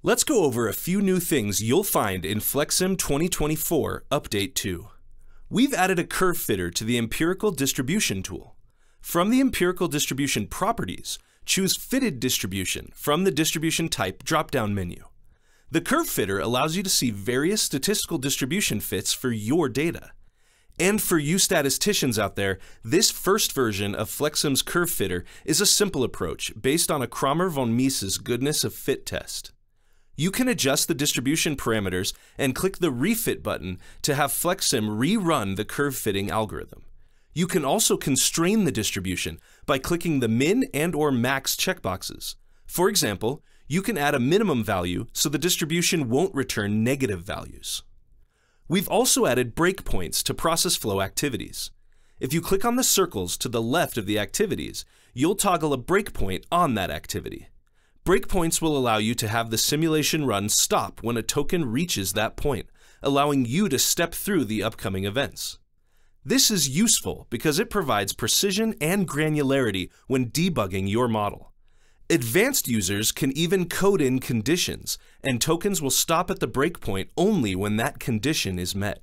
Let's go over a few new things you'll find in FlexSim 2024 Update 2. We've added a curve fitter to the empirical distribution tool. From the empirical distribution properties, choose Fitted Distribution from the Distribution Type drop-down menu. The curve fitter allows you to see various statistical distribution fits for your data. And for you statisticians out there, this first version of FlexSim's curve fitter is a simple approach based on a Kramer von Mises goodness of fit test. You can adjust the distribution parameters and click the Refit button to have FlexSim rerun the curve fitting algorithm. You can also constrain the distribution by clicking the min and/or max checkboxes. For example, you can add a minimum value so the distribution won't return negative values. We've also added breakpoints to process flow activities. If you click on the circles to the left of the activities, you'll toggle a breakpoint on that activity. Breakpoints will allow you to have the simulation run stop when a token reaches that point, allowing you to step through the upcoming events. This is useful because it provides precision and granularity when debugging your model. Advanced users can even code in conditions, and tokens will stop at the breakpoint only when that condition is met.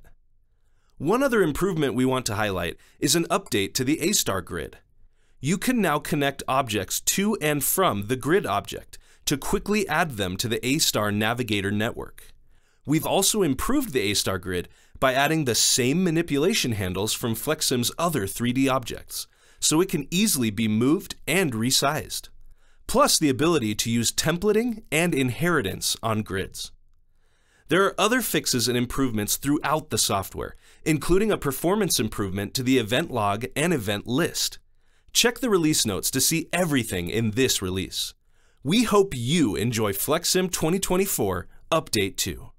One other improvement we want to highlight is an update to the A-star grid. You can now connect objects to and from the grid object to quickly add them to the A-star Navigator network. We've also improved the A-star grid by adding the same manipulation handles from FlexSim's other 3D objects, so it can easily be moved and resized. Plus the ability to use templating and inheritance on grids. There are other fixes and improvements throughout the software, including a performance improvement to the event log and event list. Check the release notes to see everything in this release. We hope you enjoy FlexSim 2024 Update 2.